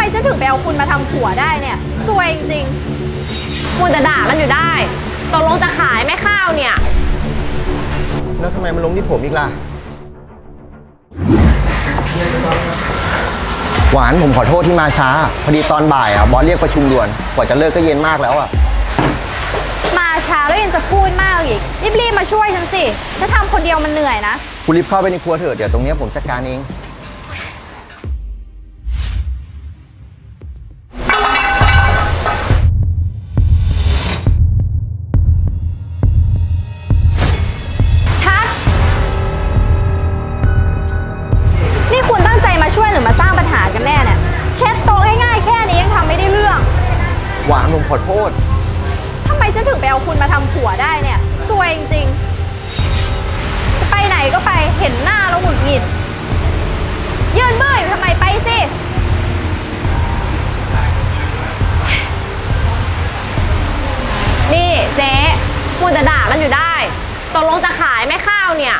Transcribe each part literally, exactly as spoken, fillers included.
ฉันถึงไปเอาคุณมาทำผัวได้เนี่ยซวยจริงๆคุณจะด่ากันอยู่ได้ตกลงจะขายไม่ข้าวเนี่ยแล้วทำไมมันลงที่ผมอีกล่ะหวานผมขอโทษที่มาช้าพอดีตอนบ่ายอ่ะบอสเรียกประชุมด่วนกว่าจะเลิกก็เย็นมากแล้วอ่ะมาช้าแล้วยังจะพูดมากอีกรีบๆมาช่วยฉันสิถ้าทำคนเดียวมันเหนื่อยนะคุณรีบเข้าไปในครัวเถอะเดี๋ยวตรงนี้ผมจัดการเองทัศน์นี่คุณตั้งใจมาช่วยหรือมาสร้างปัญหากันแน่เนี่ยเช็ดโต๊ะง่ายๆแค่นี้ยังทำไม่ได้เรื่องหวานผมขอโทษทำไมฉันถึงไปเอาคุณมาทำผัวได้เนี่ยซวยจริงๆไปไหนก็ไปเห็นหน้าแล้วหงุดหงิดยืนเบื่ออยู่ทำไมไปสินี่เจ๊คุณจะด่ากันอยู่ได้ตกลงจะขายไม่ข้าวเนี่ย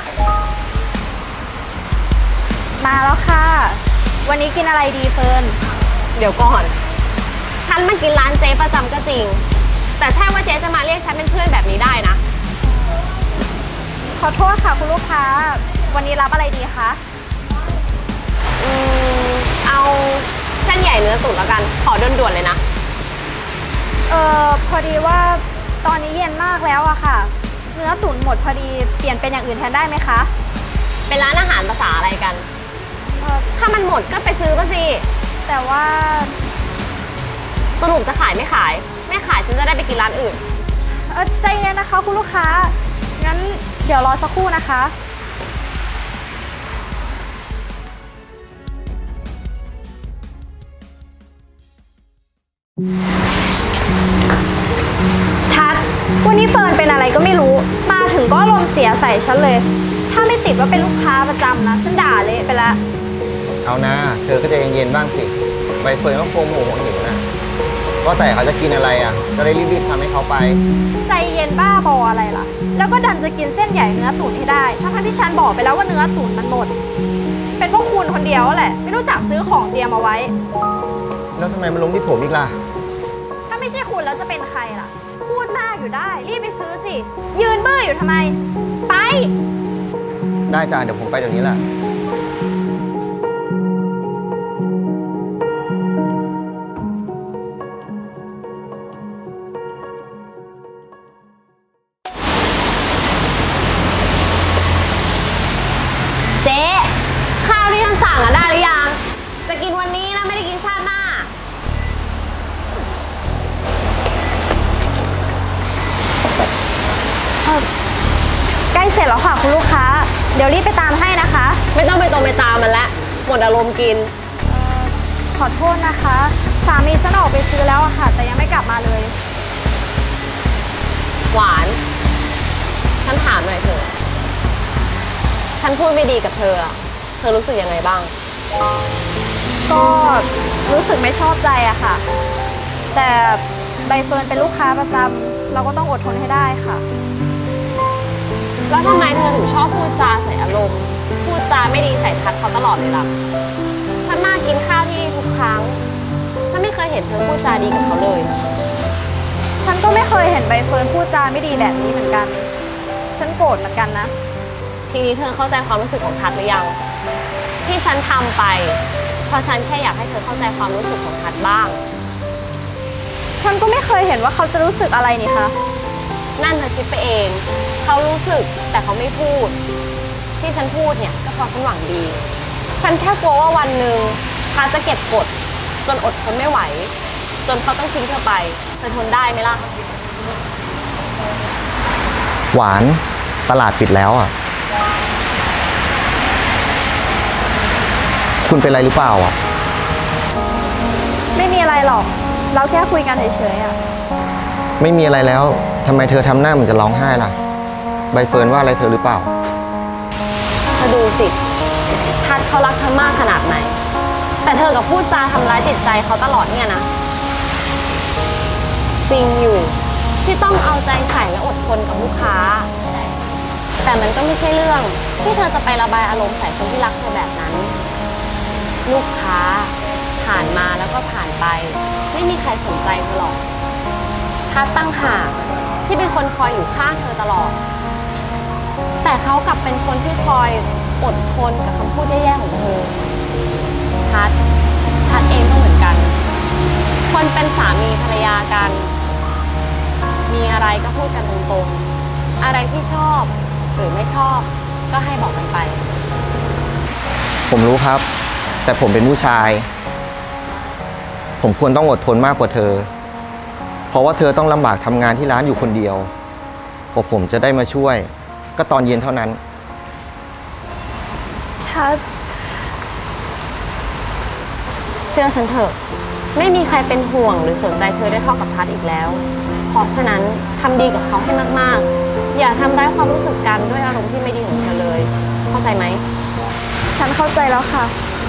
มาแล้วค่ะวันนี้กินอะไรดีเฟิร์นเดี๋ยวก่อนฉันมากินร้านเจ๊ประจำก็จริงแต่ใช่ว่าเจ๊จะมาเรียกฉันเป็นเพื่อนแบบนี้ได้นะขอโทษค่ะคุณลูกค้าวันนี้รับอะไรดีคะอืมเอาเส้นใหญ่เนื้อตุ๋นแล้วกันขอด่วนๆเลยนะเออพอดีว่าตอนนี้เย็นมากแล้วอะค่ะเนื้อตุ๋นหมดพอดีเปลี่ยนเป็นอย่างอื่นแทนได้ไหมคะเป็นร้านอาหารภาษาอะไรกันถ้ามันหมดก็ไปซื้อมาสิแต่ว่าสรุปจะขายไม่ขายไม่ขายฉันจะได้ไปกินร้านอื่นเออใจเย็นนะคะคุณลูกค้างั้นเดี๋ยวรอสักครู่นะคะทัศน์วันนี้เฟิร์นเป็นอะไรก็ไม่รู้มาถึงก็ลมเสียใส่ฉันเลยถ้าไม่ติดว่าเป็นลูกค้าประจำนะฉันด่าเละไปแล้วเอานะเธอก็จะเย็นๆบ้างสิใบเฟิร์นก็โคมโหงหิวนะก็แต่เขาจะกินอะไรอ่ะจะได้รีบๆทำให้เขาไปใจเย็นบ้าบออะไรล่ะแล้วก็ดันจะกินเส้นใหญ่เนื้อตุ๋นให้ได้ทั้งที่ฉันบอกไปแล้วว่าเนื้อตุ๋นมันหมดเป็นพวกคุณคนเดียวแหละไม่รู้จักซื้อของเตรียมเอาไว้แล้วทำไมมันลงที่ผมอีกล่ะถ้าไม่ใช่คุณแล้วจะเป็นใครล่ะพูดมากอยู่ได้รีบไปซื้อสิยืนเบื่ออยู่ทำไมไปได้จ้าเดี๋ยวผมไปเดี๋ยวนี้แหละเจ๊ข้าวที่ฉันสั่งอะได้หรือยังจะกินวันนี้นะไม่ได้กินชาติหน้าใกล้เสร็จแล้วค่ะคุณลูกค้าเดี๋ยวรีบไปตามให้นะคะไม่ต้องไปตรงไปตามมันละหมดอารมณ์กินขอโทษนะคะสามีฉันออกไปซื้อแล้วอะค่ะแต่ยังไม่กลับมาเลยหวานฉันถามหน่อยเถอะฉันพูดไม่ดีกับเธอเธอรู้สึกยังไงบ้างก็รู้สึกไม่ชอบใจอะค่ะแต่ใบเฟิร์นเป็นลูกค้าประจำเราก็ต้องอดทนให้ได้ค่ะแล้วทำไมเธอถึงชอบพูดจาใส่อารมณ์พูดจาไม่ดีใส่ทัศน์เขาตลอดเลยล่ะฉันมากินข้าวที่ทุกครั้งฉันไม่เคยเห็นเธอพูดจาดีกับเขาเลยฉันก็ไม่เคยเห็นใบเฟิร์นพูดจาไม่ดีแบบนี้เหมือนกันฉันโกรธเหมือนกันนะทีนี้เธอเข้าใจความรู้สึกของทัศน์หรือยังที่ฉันทำไปเพราะฉันแค่อยากให้เธอเข้าใจความรู้สึกของทัศน์บ้างฉันก็ไม่เคยเห็นว่าเขาจะรู้สึกอะไรนี่คะนั่นเธอคิดไปเองเขารู้สึกแต่เขาไม่พูดที่ฉันพูดเนี่ยก็เพราะฉันหวังดีฉันแค่กลัวว่าวันหนึ่งทัศน์จะเก็บกดจนอดทนไม่ไหวจนเขาต้องทิ้งเธอไปเธอทนได้ไหมล่ะหวานตลาดปิดแล้วอ่ะคุณเป็นอะไรหรือเปล่าอ่ะไม่มีอะไรหรอกเราแค่คุยกันเฉยๆอ่ะไม่มีอะไรแล้วทำไมเธอทำหน้าเหมือนจะร้องไห้ล่ะใบเฟิร์นว่าอะไรเธอหรือเปล่าเธอดูสิทัศน์เขารักเธอมากขนาดไหนแต่เธอกับพูดจาทำร้ายจิตใจเขาตลอดเนี่ยนะจริงอยู่ที่ต้องเอาใจใส่และอดทนกับลูกค้าแต่มันก็ไม่ใช่เรื่องที่เธอจะไประบายอารมณ์ใส่คนที่รักเธอแบบนั้นลูกค้าทผ่านมาแล้วก็ผ่านไป ไม่มีใครสนใจเธอหรอกทัดตั้งหากที่เป็นคนคอยอยู่ข้างเธอตลอด แต่เขากลับเป็นคนที่คอยอดทนกับคำพูดแย่ๆของเธอทัดทัดเองก็เหมือนกัน คนเป็นสามีภรรยากัน มีอะไรก็พูดกันตรงๆอะไรที่ชอบหรือไม่ชอบก็ให้บอกกันไปผมรู้ครับ แต่ผมเป็นผู้ชาย ผมควรต้องอดทนมากกว่าเธอ เพราะว่าเธอต้องลำบากทำงานที่ร้านอยู่คนเดียวพอผมจะได้มาช่วย ก็ตอนเย็นเท่านั้นทัดเชื่อฉันเถอะ ไม่มีใครเป็นห่วงหรือสนใจเธอได้เท่ากับทัดอีกแล้ว เพราะฉะนั้นทำดีกับเขาให้มากๆ อย่าทำร้ายความรู้สึกกันด้วยอารมณ์ที่ไม่ดีของเธอเลย เข้าใจไหมฉันเข้าใจแล้วค่ะ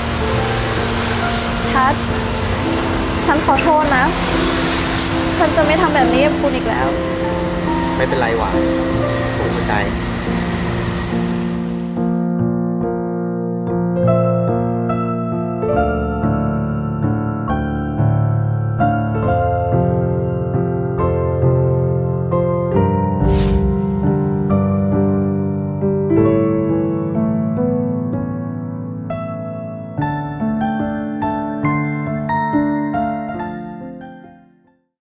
ทัด ฉันขอโทษนะ ฉันจะไม่ทำแบบนี้กับคุณอีกแล้วไม่เป็นไรหวานผมเข้าใจ